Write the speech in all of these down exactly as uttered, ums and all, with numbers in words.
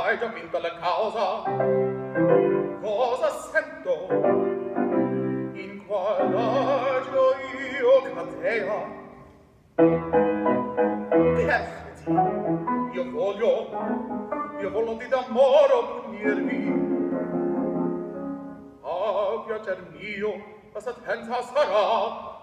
hai già vinto la causa. Cosa sento? In qual agio io cadea? Perfetti, io voglio, io voglio di d'amore punirvi. A piacer mio, la sentenza sarà.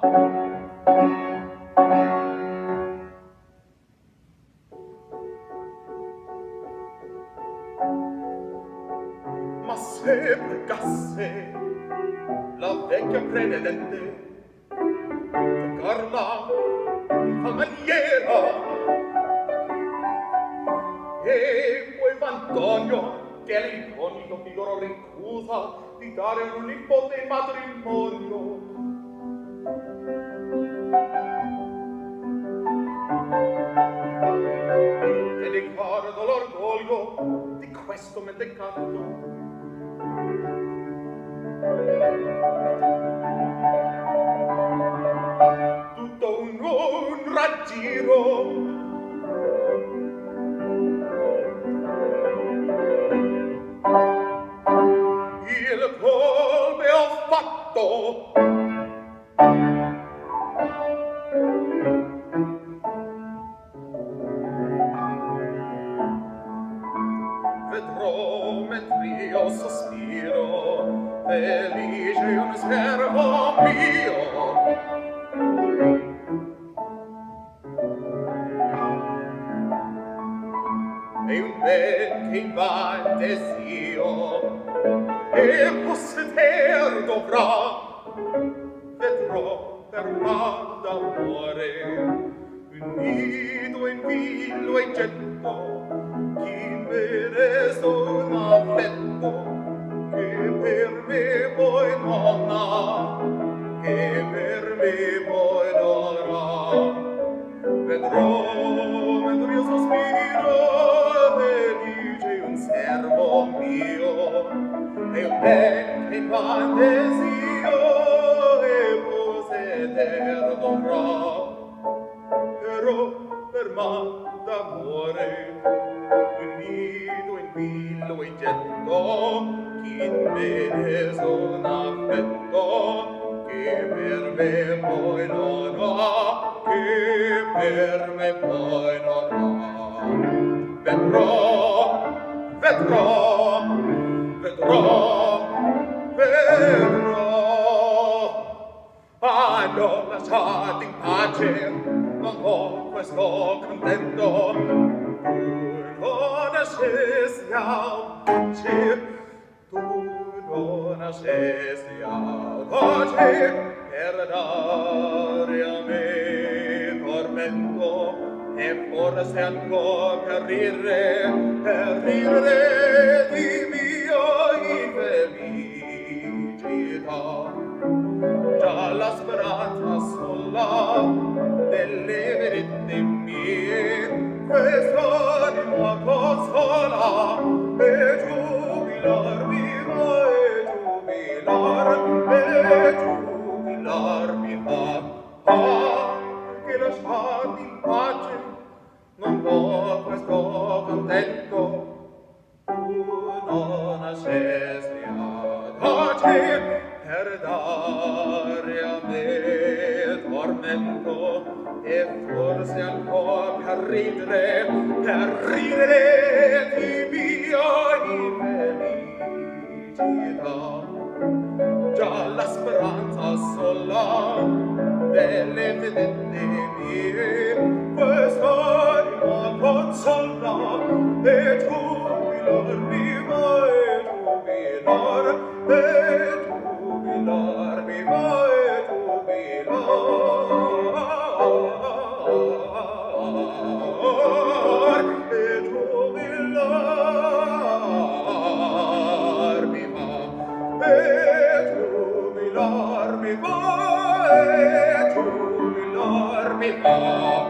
Ma se pregasse la vecchia prededente toccarla in tal maniera, e poi Antonio che l'incognito figuro ricusa di dare un nipote in matrimonio, e ricordo l'orgoglio di questo mendicanto. Tutto un, un raggiro il colpe ho fatto. Vedrò mentr'io sospiro felice un servo mio, e un ben che in van desio e posseder dovrà. Vedrò per man d'amore un nido in villo e getto, chi me ne son affetto, che per me poi non ha, che per me poi non ha. Vedrò, mentre io sospiro, felice un servo mio, e un ben che in van desio e posseder dovrà. Però per man d'amore un nido in villo e getto, chi me ne son affetto, che per me poi non ha, che per me poi non ha. Vedrò, vedrò, vedrò, vedrò. Ah, non lasciate in pace, non ho questo contento. Tu non nascesti audace, tu non nascesti audace, per dare a me tormento, e forse ancora per ridere, per ridere di mia infelicità. Già la speranza sola delle verette mie quest'anima consola, e giubilar viva, e giubilar, e giubilar mi fa. Ah, che lasciati in pace, non vo questo contento. Tu non nascesti audace, per dare a me tormento, e forse ancora per ridere, per ridere di mia infelicità. Già la speranza sola delle vedette mie quest'anima consola, e giubilar viva, e giubilar, e giubilar viva, e giubilar, e giubilar viva, e giubilar viva, e giubilar viva.